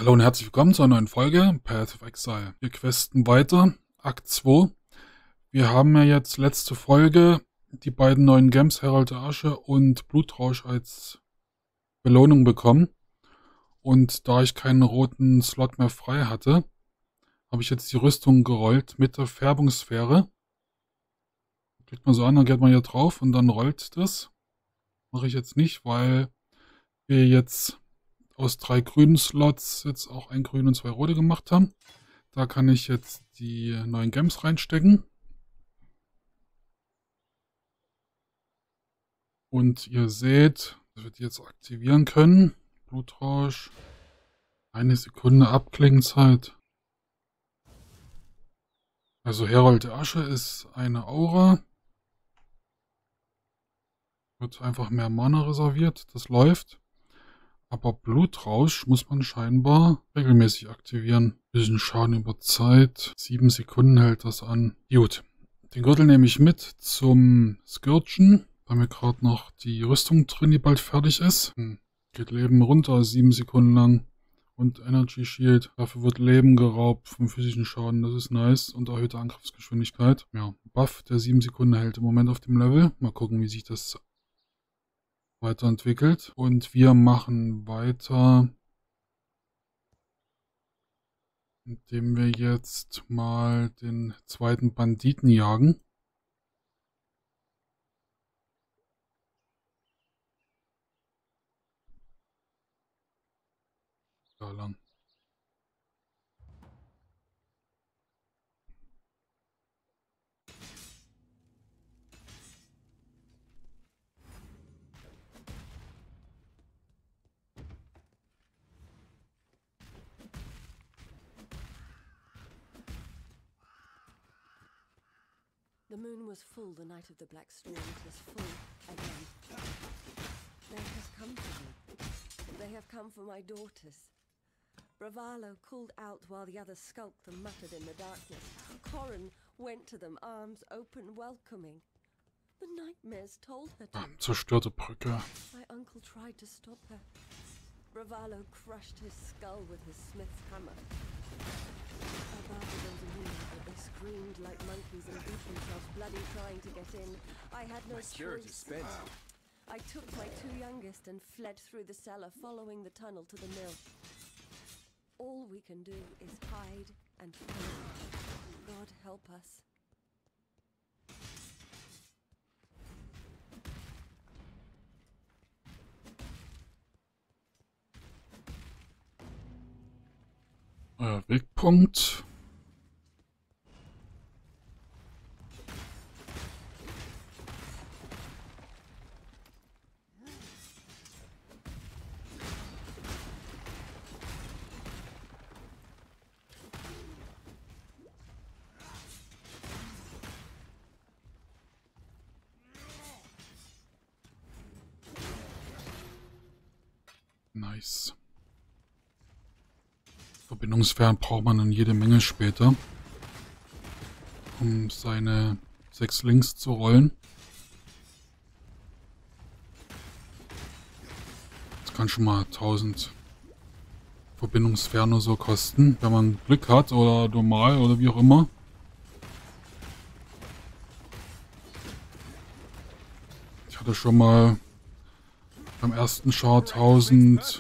Hallo und herzlich willkommen zu einer neuen Folge Path of Exile. Wir questen weiter, Akt 2. Wir haben ja jetzt letzte Folge die beiden neuen Gems, Herald der Asche und Blutrausch, als Belohnung bekommen. Und da ich keinen roten Slot mehr frei hatte, habe ich jetzt die Rüstung gerollt mit der Färbungssphäre. Klickt man so an, dann geht man hier drauf und dann rollt das. Mache ich jetzt nicht, weil wir jetzt aus 3 grünen Slots jetzt auch ein grün und 2 rote gemacht haben. Da kann ich jetzt die neuen Gems reinstecken. Und ihr seht, dass wir die jetzt aktivieren können. Blutrausch. 1 Sekunde Abklingenzeit. Also Herald der Asche ist eine Aura. Wird einfach mehr Mana reserviert. Das läuft. Aber Blutrausch muss man scheinbar regelmäßig aktivieren. Bisschen Schaden über Zeit. 7 Sekunden hält das an. Gut. Den Gürtel nehme ich mit zum Scourgen. Da haben wir gerade noch die Rüstung drin, die bald fertig ist. Geht Leben runter, 7 Sekunden lang. Und Energy Shield. Dafür wird Leben geraubt vom physischen Schaden. Das ist nice. Und erhöhte Angriffsgeschwindigkeit. Ja, Buff, der 7 Sekunden hält im Moment auf dem Level. Mal gucken, wie sich das weiterentwickelt. Und wir machen weiter, indem wir jetzt mal den zweiten Banditen jagen. Da lang. The moon was full the night of the Black Storm. It is full again. They have come for me. They have come for my daughters. Bravalo called out while the others skulked and muttered in the darkness. Corrin went to them, arms open, welcoming. The nightmares told her to. Zerstörte Brücke. My uncle tried to stop her. Bravalo crushed his skull with his smith's hammer. I bartered them to me, but they screamed like monkeys and beat themselves bloody trying to get in. I had no choice. I took my 2 youngest and fled through the cellar, following the tunnel to the mill. All we can do is hide and pray. God help us. Wegpunkt. Nice. Verbindungssphären braucht man dann jede Menge später, um seine 6 Links zu rollen. Das kann schon mal 1000 Verbindungssphären oder so kosten, wenn man Glück hat oder normal oder wie auch immer. Ich hatte schon mal beim ersten Char 1000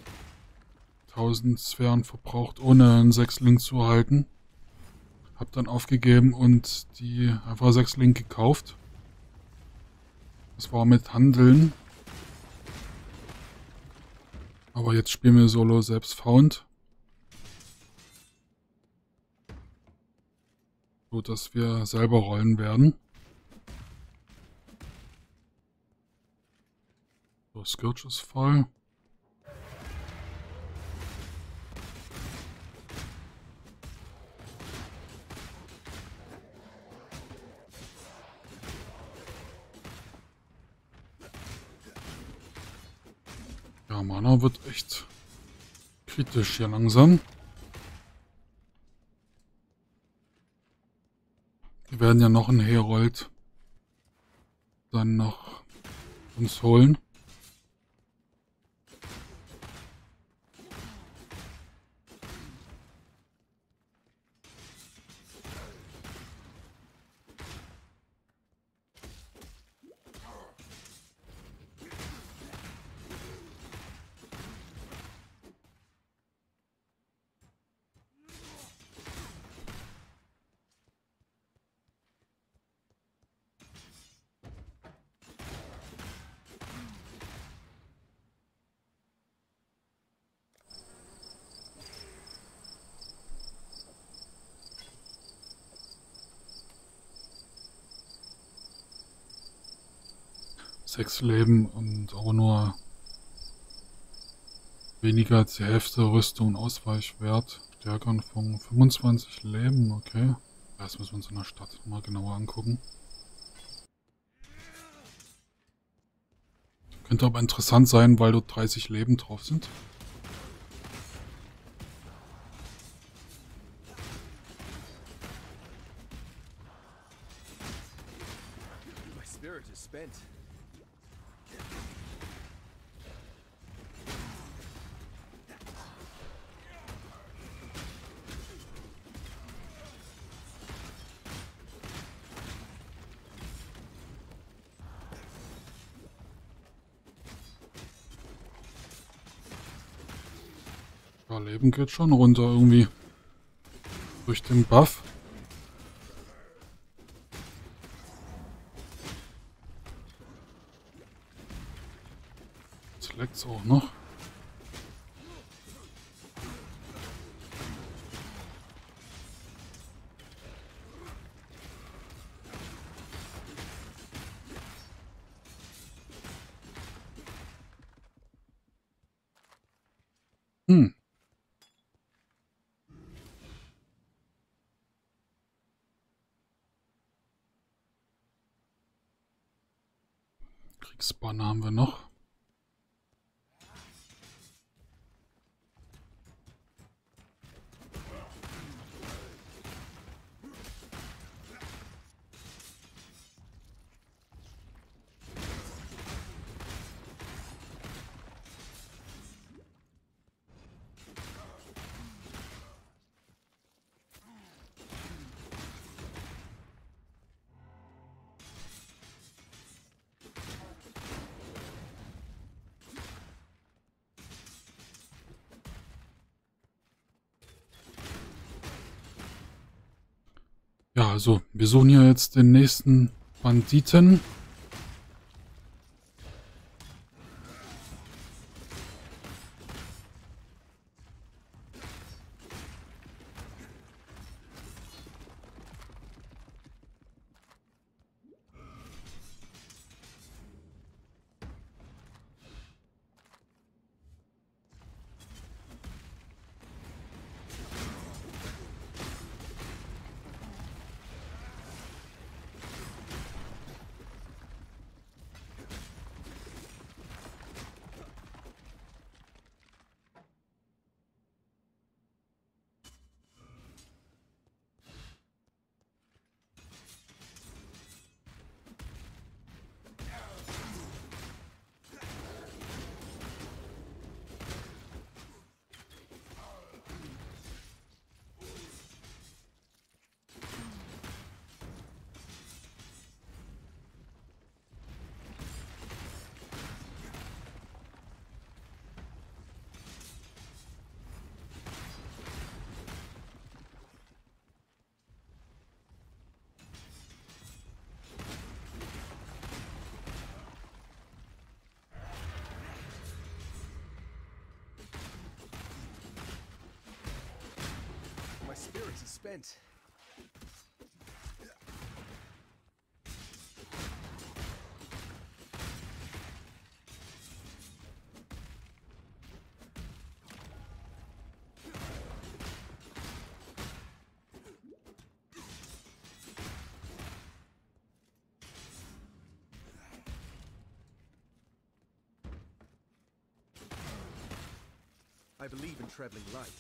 Sphären verbraucht, ohne einen 6-Link zu erhalten. Hab dann aufgegeben und die einfach 6-Link gekauft. Das war mit Handeln. Aber jetzt spielen wir Solo selbst Found. So dass wir selber rollen werden. So, Scourge ist voll. Ja, Mana wird echt kritisch hier langsam. Wir werden ja noch einen Herold dann noch uns holen. 6 Leben und auch nur weniger als die Hälfte Rüstung und Ausweichwert. Stärkeren von 25 Leben, okay. Das müssen wir uns in der Stadt mal genauer angucken. Könnte aber interessant sein, weil dort 30 Leben drauf sind. My spirit is spent. Ja, Leben geht schon runter irgendwie. Durch den Buff. Jetzt leckt's auch noch. Hm. Kriegsbanner haben wir noch. Ja, also wir suchen hier jetzt den nächsten Banditen. My spirit is spent. I believe in traveling light.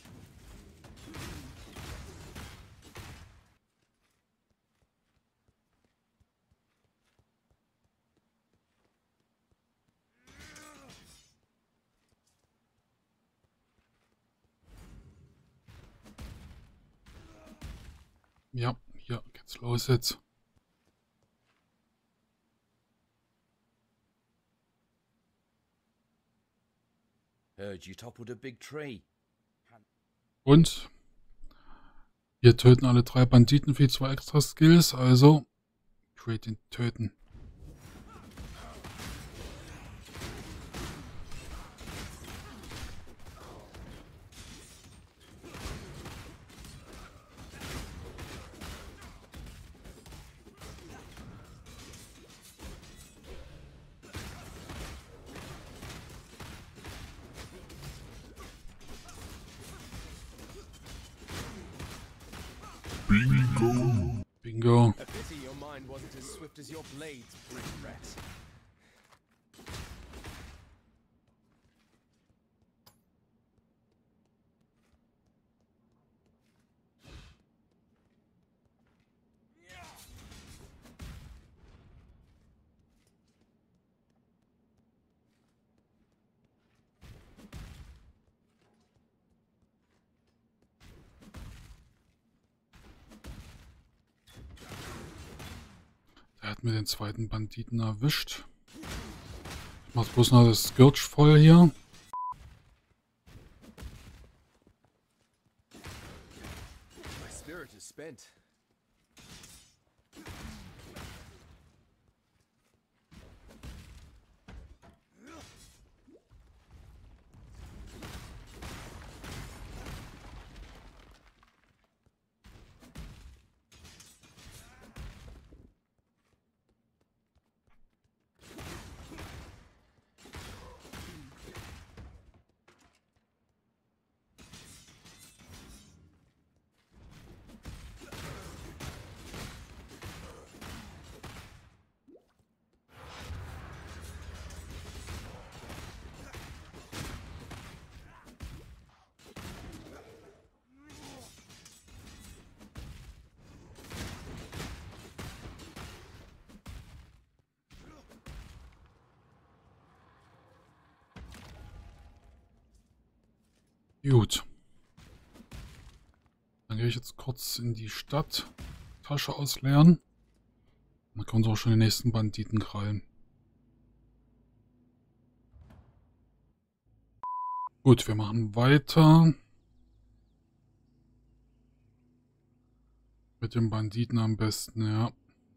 Ja, hier geht's los jetzt. Heard you toppled a big tree. Und wir töten alle 3 Banditen für 2 extra Skills, also Create ihn töten. Bingo. A pity your mind wasn't as swift as your blades, brick rat. Er hat mir den zweiten Banditen erwischt. Ich mach bloß noch das Scourge voll hier. My spirit is spent. Gut. Dann gehe ich jetzt kurz in die Stadt. Tasche ausleeren. Dann können wir auch schon den nächsten Banditen krallen. Gut, wir machen weiter. Mit dem Banditen am besten, ja.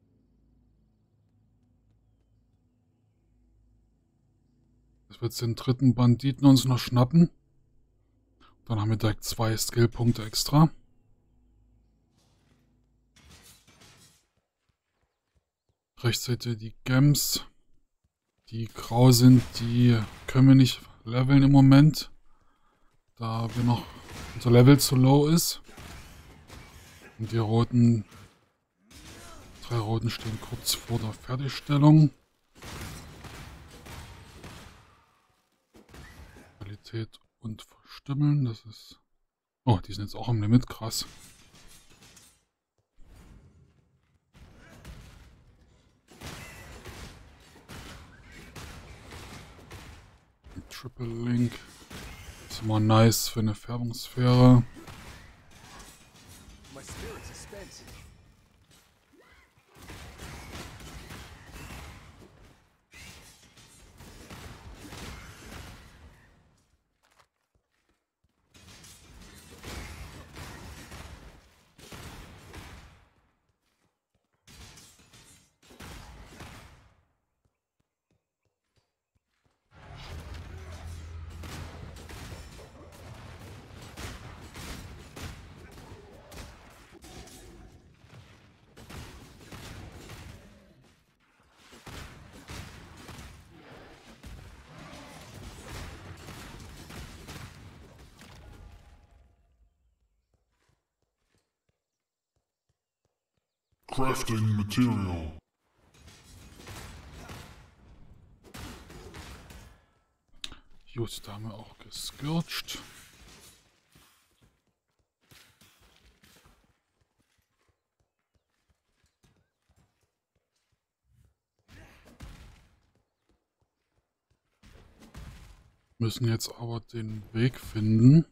Dass wir jetzt den dritten Banditen uns noch schnappen. Dann haben wir direkt 2 Skillpunkte extra. Rechts seht ihr die Gems. Die grau sind, die können wir nicht leveln im Moment. Da wir noch unser Level zu low ist. Und die roten, 3 roten stehen kurz vor der Fertigstellung. Qualität und Verstümmeln, das ist... Oh, die sind jetzt auch am Limit, krass. Triple Link. Ist immer nice für eine Färbungssphäre. My spirit is spent. Crafting material. Gut, da haben wir auch gescourged. Müssen jetzt aber den Weg finden.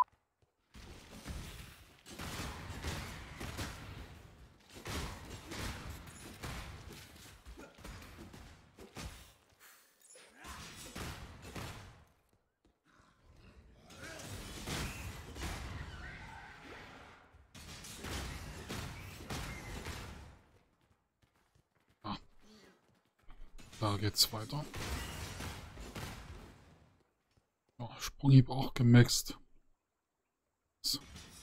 Da geht's weiter. Oh, Sprunghieb auch gemaxt. So.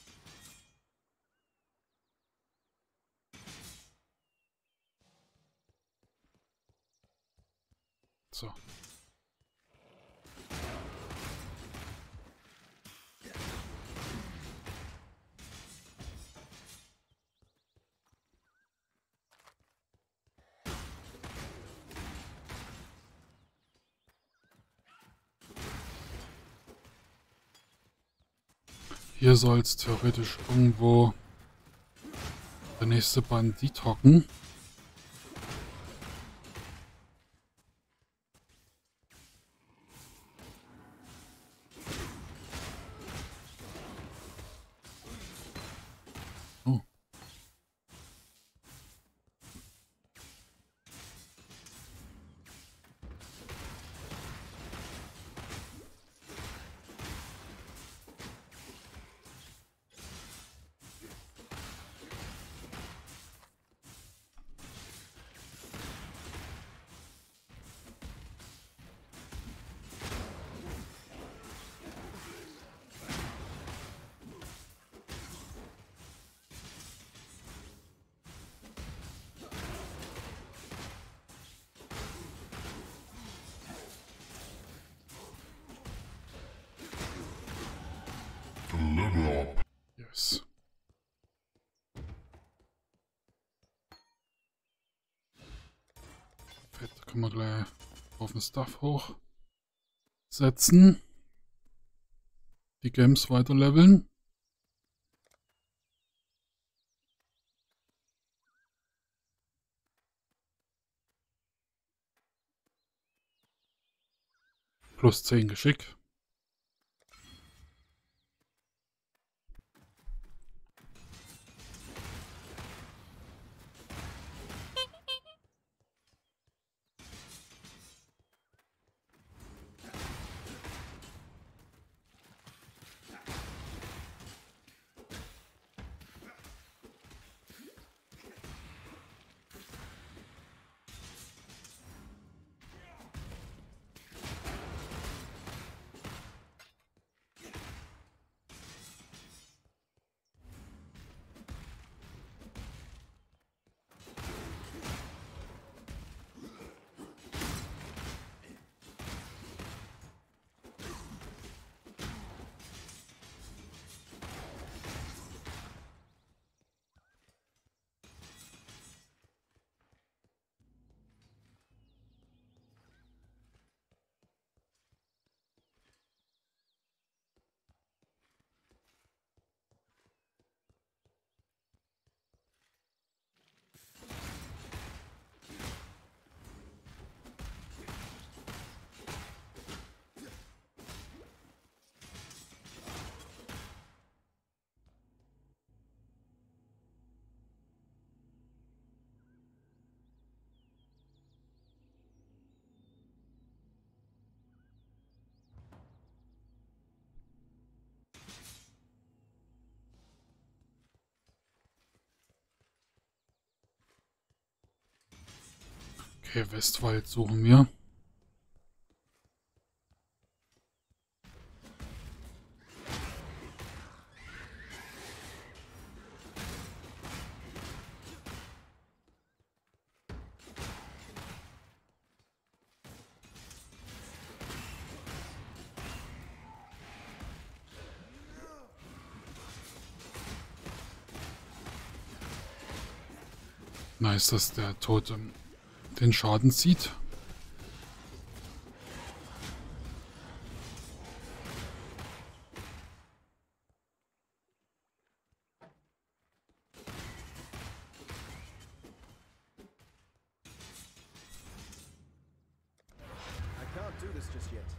So. Hier soll es theoretisch irgendwo der nächste Bandit hocken. Oh. Level up. Yes. Fett, da können wir gleich auf den Stuff hochsetzen. Die Gems weiter leveln. Plus 10 Geschick. Okay, Westwald suchen wir. Nice, dass der Totem den Schaden zieht. I can't do this just yet.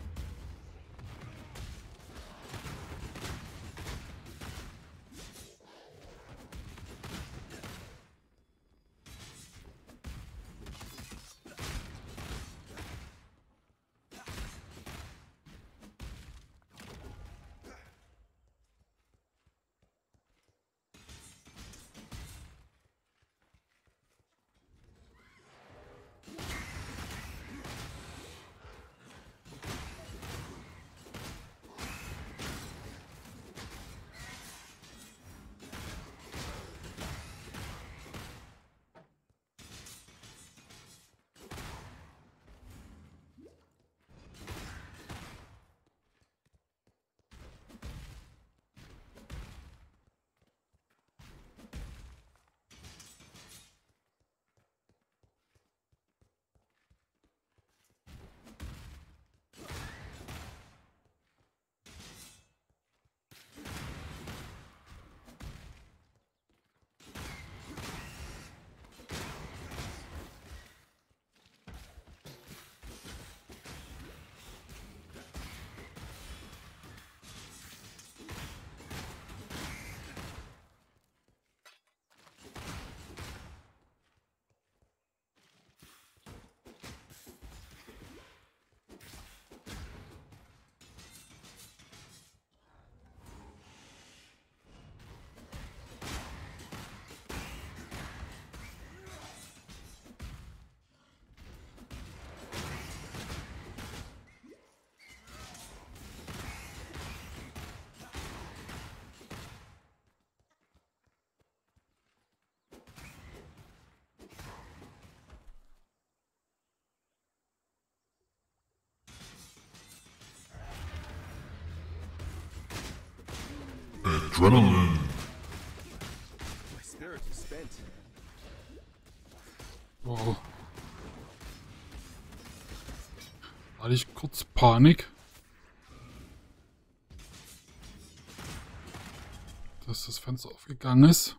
Adrenaline. My spirit is spent. Wow. Hatte ich kurz Panik, dass das Fenster aufgegangen ist.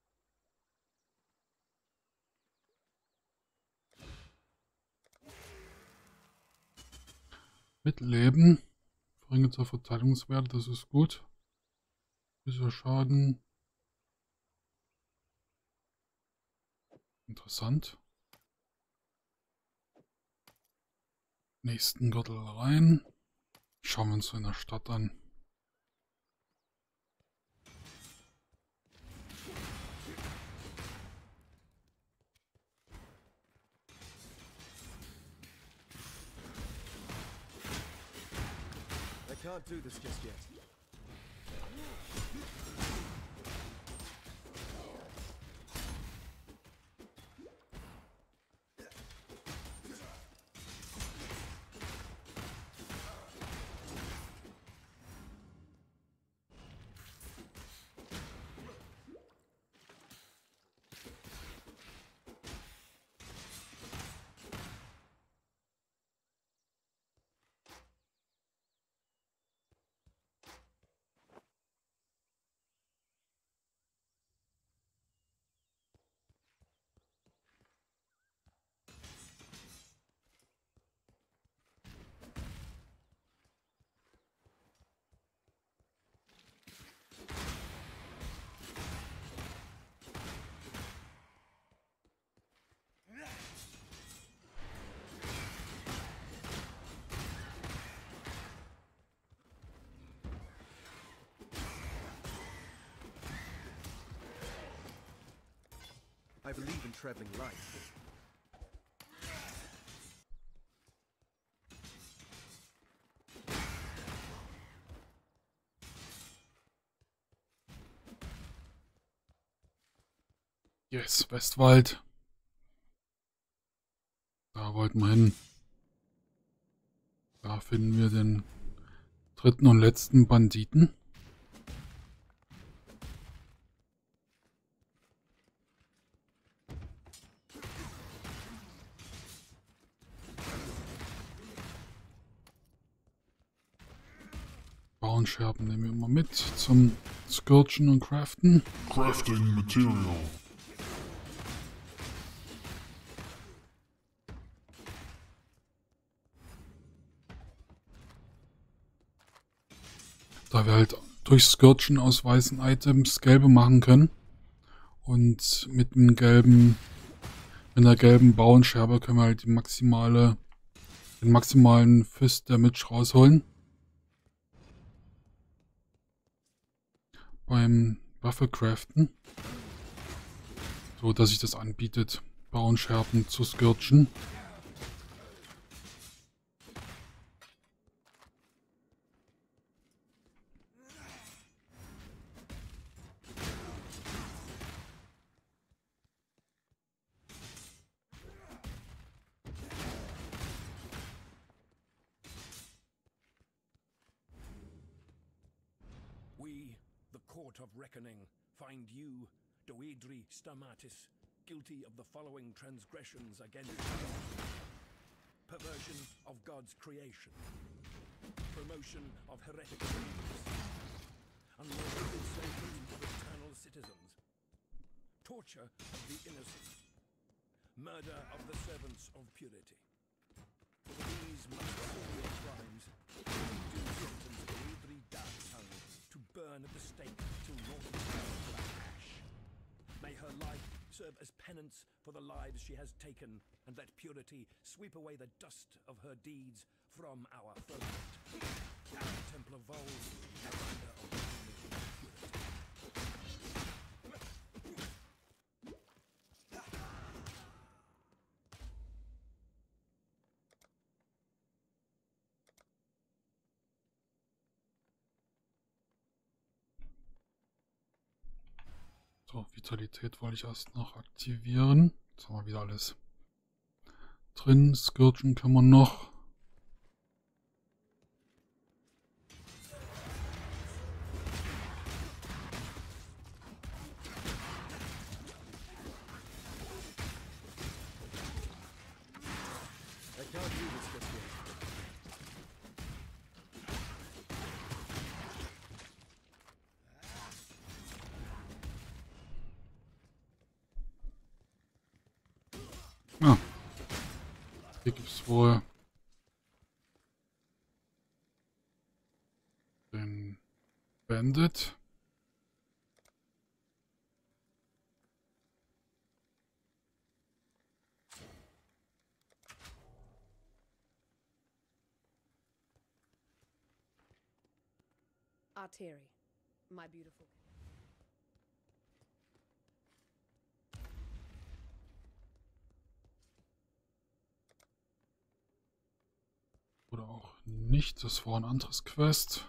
Mit Leben. Bringe zur Verteidigungswerte, das ist gut. Dieser Schaden. Interessant. Nächsten Gürtel rein. Schauen wir uns in der Stadt an. I can't do this just yet. I believe in traveling light. Yes, Westwald. Da wollten wir hin. Da finden wir den dritten und letzten Banditen. Bauenscherben nehmen wir immer mit zum Scourgen und Craften. Crafting Material. Da wir halt durch Scourgen aus weißen Items gelbe machen können. Und mit einer gelben Bauenscherbe können wir halt den maximalen Fist Damage rausholen. Beim Waffe-Craften. So, dass sich das anbietet, Bauenscherben zu scourgen. We, the Court of Reckoning, find you, Doedri Stamatis, guilty of the following transgressions against God. Perversion of God's creation. Promotion of heretical beliefs. Unlawful enslavement of eternal citizens. Torture of the innocent. Murder of the servants of purity. For these most serious crimes, do sentence Doedri Darktongue to burn at the stake till naught is left but ash. May her life serve as penance for the lives she has taken, and let purity sweep away the dust of her deeds from our firmament. Our Templar Vol, commander of the army of purity. So, Vitalität wollte ich erst noch aktivieren. Jetzt haben wir wieder alles drin. Scourgen kann man noch. Hier gibt es wohl den Bandit. Arteri, my beautiful. Oder auch nicht, das war ein anderes Quest.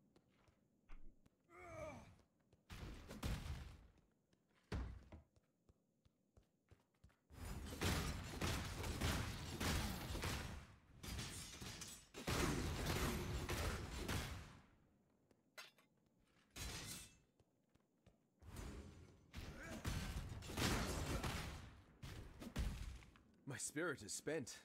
My spirit is spent.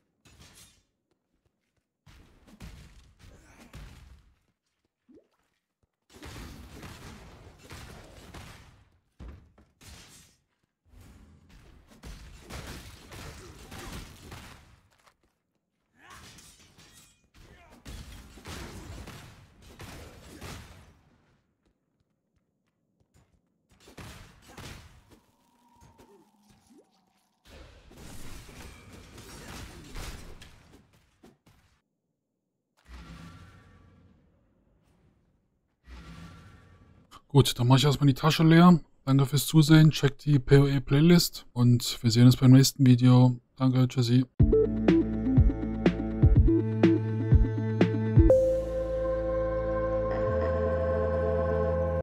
Gut, dann mache ich erstmal die Tasche leer. Danke fürs Zusehen, checkt die PoE Playlist und wir sehen uns beim nächsten Video. Danke, tschüssi.